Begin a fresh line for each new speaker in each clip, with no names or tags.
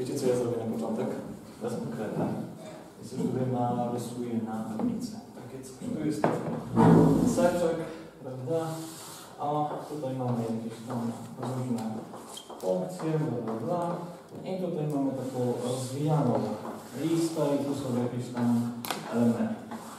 Wiecie, co ja zrobię na początek? Wezmę kredkę i coś tutaj narysuję na tablicy. Takie coś. Tu jest seczek, prawda? A tutaj mamy jakieś tam różne funkcje, bla. I tutaj mamy taką rozwijaną listę i tu są jakieś tam elementy.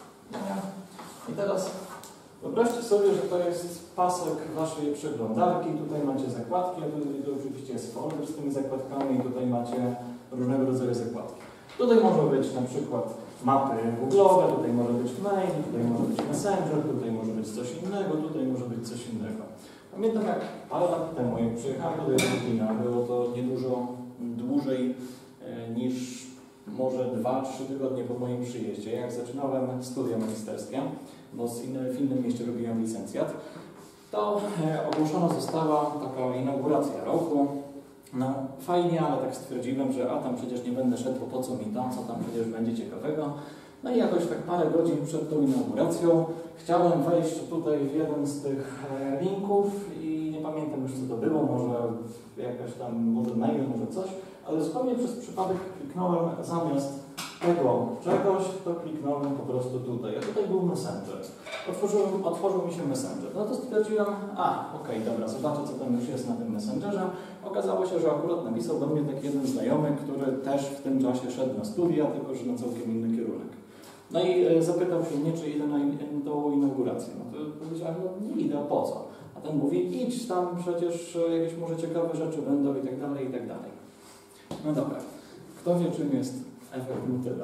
I teraz wyobraźcie sobie, że to jest pasek waszej przeglądarki. Tutaj macie zakładki, a tutaj to oczywiście jest folder z tymi zakładkami i tutaj macie różnego rodzaju zakładki. Tutaj może być na przykład mapy google'owe, tutaj może być mail, tutaj może być messenger, tutaj może być coś innego, tutaj może być coś innego. Pamiętam, jak parę lat temu, jak przyjechałem do Lublina, było to niedużo dłużej niż może 2-3 tygodnie po moim przyjeździe, jak zaczynałem studia magisterskie, bo w innym mieście robiłem licencjat, to ogłoszona została taka inauguracja roku. No fajnie, ale tak stwierdziłem, że tam przecież nie będę szedł, bo po co mi tam, co tam przecież będzie ciekawego. No i jakoś tak parę godzin przed tą inauguracją chciałem wejść tutaj w jeden z tych linków i nie pamiętam już, co to było, może jakaś tam, może mail, może coś, ale zupełnie przez przypadek kliknąłem zamiast tego czegoś, to kliknąłem po prostu tutaj, a tutaj był Messenger. Otworzył mi się Messenger. No to stwierdziłem, okej, dobra, zobaczę, co tam już jest na tym Messengerze. Okazało się, że akurat napisał do mnie taki jeden znajomy, który też w tym czasie szedł na studia, tylko że na całkiem inny kierunek. No i zapytał się mnie, czy idę na tą inaugurację. No to powiedziałem, no nie idę, po co? A ten mówi, idź tam, przecież jakieś może ciekawe rzeczy będą i tak dalej, i tak dalej. No dobra, kto wie, czym jest efekt motyla?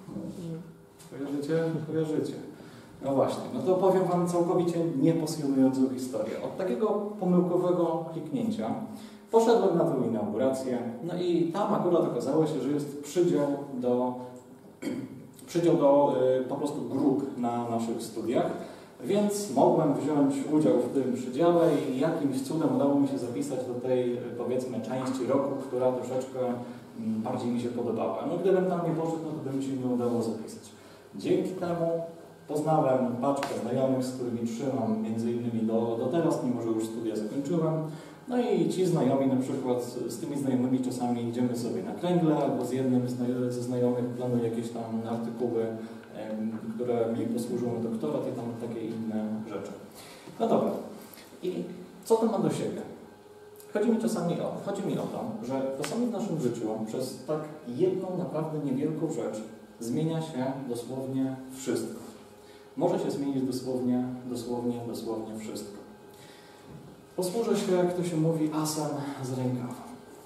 Kojarzycie? Kojarzycie. No właśnie, no to powiem wam całkowicie niepasjonującą historię. Od takiego pomyłkowego kliknięcia poszedłem na tę inaugurację, no i tam akurat okazało się, że jest przydział do po prostu grup na naszych studiach, więc mogłem wziąć udział w tym przydziale i jakimś cudem udało mi się zapisać do tej, powiedzmy, części roku, która troszeczkę bardziej mi się podobała. No gdybym tam nie poszedł, no to by mi się nie udało zapisać. Dzięki temu poznałem paczkę znajomych, z którymi trzymam między innymi do teraz, mimo że już studia zakończyłem. No i ci znajomi, na przykład z tymi znajomymi czasami idziemy sobie na kręgle, albo z jednym ze znajomych planuję jakieś tam artykuły, które mi posłużą na doktorat i tam takie inne rzeczy. No dobra. I co to ma do siebie? Chodzi mi o to, że czasami w naszym życiu przez tak jedną naprawdę niewielką rzecz zmienia się dosłownie wszystko. Może się zmienić dosłownie wszystko. Posłużę się, jak to się mówi, asem z rękawa.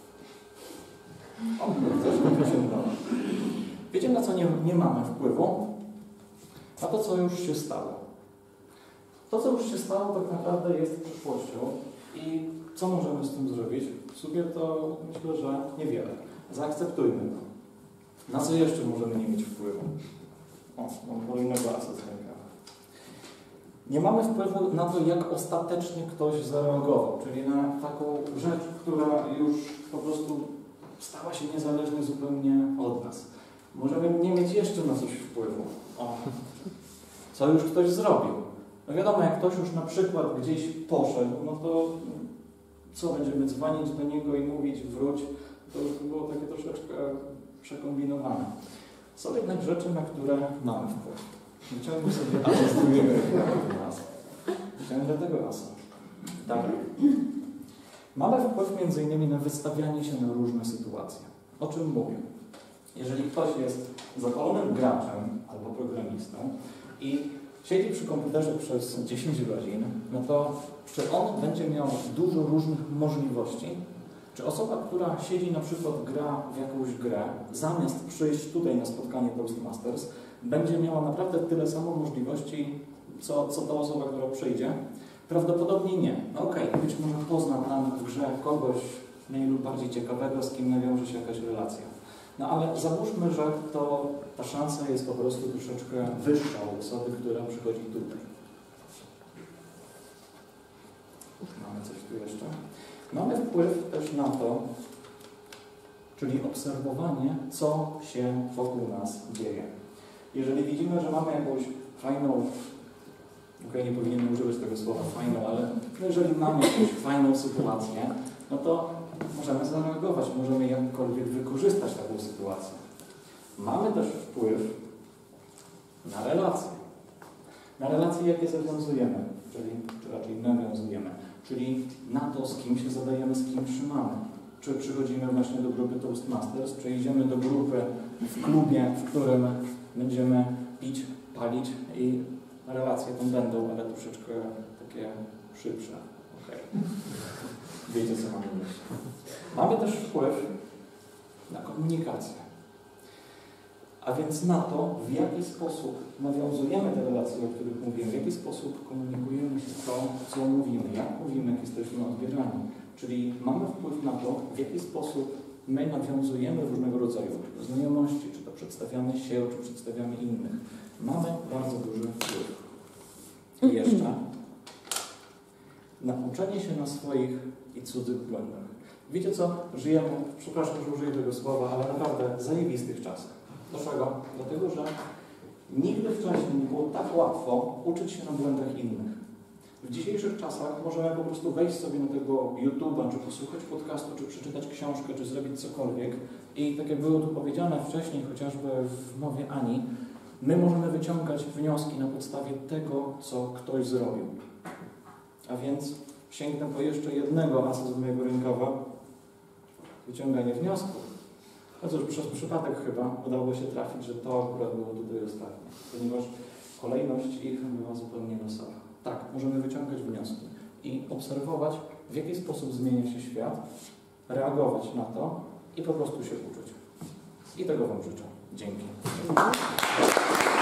Coś się udało. Wiecie, na co nie mamy wpływu? Na to, co już się stało. To, co już się stało, tak naprawdę jest przyszłością i co możemy z tym zrobić? W sumie to myślę, że niewiele. Zaakceptujmy to. Na co jeszcze możemy nie mieć wpływu? Mam kolejnego asa z rękawa. Nie mamy wpływu na to, jak ostatecznie ktoś zareagował, czyli na taką rzecz, która już po prostu stała się niezależnie zupełnie od nas. Możemy nie mieć jeszcze na coś wpływu. Co już ktoś zrobił. No wiadomo, jak ktoś już na przykład gdzieś poszedł, no to co, będziemy dzwonić do niego i mówić wróć, to już było takie troszeczkę przekombinowane. Są jednak rzeczy, na które mamy wpływ. Wyciągnę sobie asa z drugiego asa. Wyciągnę tego asa. Tak. Mamy wpływ m.in. na wystawianie się na różne sytuacje. O czym mówię? Jeżeli ktoś jest zapalonym graczem albo programistą i siedzi przy komputerze przez 10 godzin, no to czy on będzie miał dużo różnych możliwości? Czy osoba, która siedzi na przykład gra w jakąś grę, zamiast przyjść tutaj na spotkanie Toastmasters, będzie miała naprawdę tyle samo możliwości, co ta osoba, która przyjdzie? Prawdopodobnie nie. No okej, być może pozna tam w grze kogoś mniej lub bardziej ciekawego, z kim nawiąże się jakaś relacja. No ale załóżmy, że ta szansa jest po prostu troszeczkę wyższa u osoby, która przychodzi tutaj. Mamy coś tu jeszcze? Mamy wpływ też na to, czyli obserwowanie, co się wokół nas dzieje. Jeżeli widzimy, że mamy jakąś fajną, nie powinienem używać tego słowa fajną, ale jeżeli mamy jakąś fajną sytuację,
no to możemy zareagować, możemy jakkolwiek wykorzystać taką sytuację. Mamy też wpływ na relacje. Na relacje, jakie zawiązujemy, czy raczej nawiązujemy, czyli na to, z kim się zadajemy, z kim trzymamy. Czy przychodzimy właśnie do grupy Toastmasters, przejdziemy do grupy w klubie, w którym będziemy pić, palić i relacje tam będą, ale troszeczkę takie szybsze. Okay. Wiecie, co mam na myśli. Mamy też wpływ na komunikację. A więc na to, w jaki sposób nawiązujemy te relacje, o których mówimy, w jaki sposób komunikujemy się to, co mówimy, jak mówimy, jak jesteśmy odbierani. Czyli mamy wpływ na to, w jaki sposób my nawiązujemy różnego rodzaju znajomości, czy to przedstawiamy się, czy przedstawiamy innych. Mamy bardzo duży wpływ. I jeszcze nauczenie się na swoich i cudzych błędach. Wiecie co? Żyjemy, przepraszam, że użyję tego słowa, ale naprawdę zajebistych czasach. Dlaczego? Dlatego, że nigdy wcześniej nie było tak łatwo uczyć się na błędach innych. W dzisiejszych czasach możemy po prostu wejść sobie na tego YouTube'a, czy posłuchać podcastu, czy przeczytać książkę, czy zrobić cokolwiek. I tak jak było tu powiedziane wcześniej, chociażby w mowie Ani, my możemy wyciągać wnioski na podstawie tego, co ktoś zrobił. A więc sięgnę po jeszcze jednego asa z mojego rękawa. Wyciąganie wniosków. No cóż, przez przypadek chyba udało się trafić, że to akurat było tutaj ostatnie, ponieważ kolejność ich była zupełnie losowa. Tak, możemy wyciągać wnioski i obserwować, w jaki sposób zmienia się świat, reagować na to i po prostu się uczyć. I tego Wam życzę. Dzięki.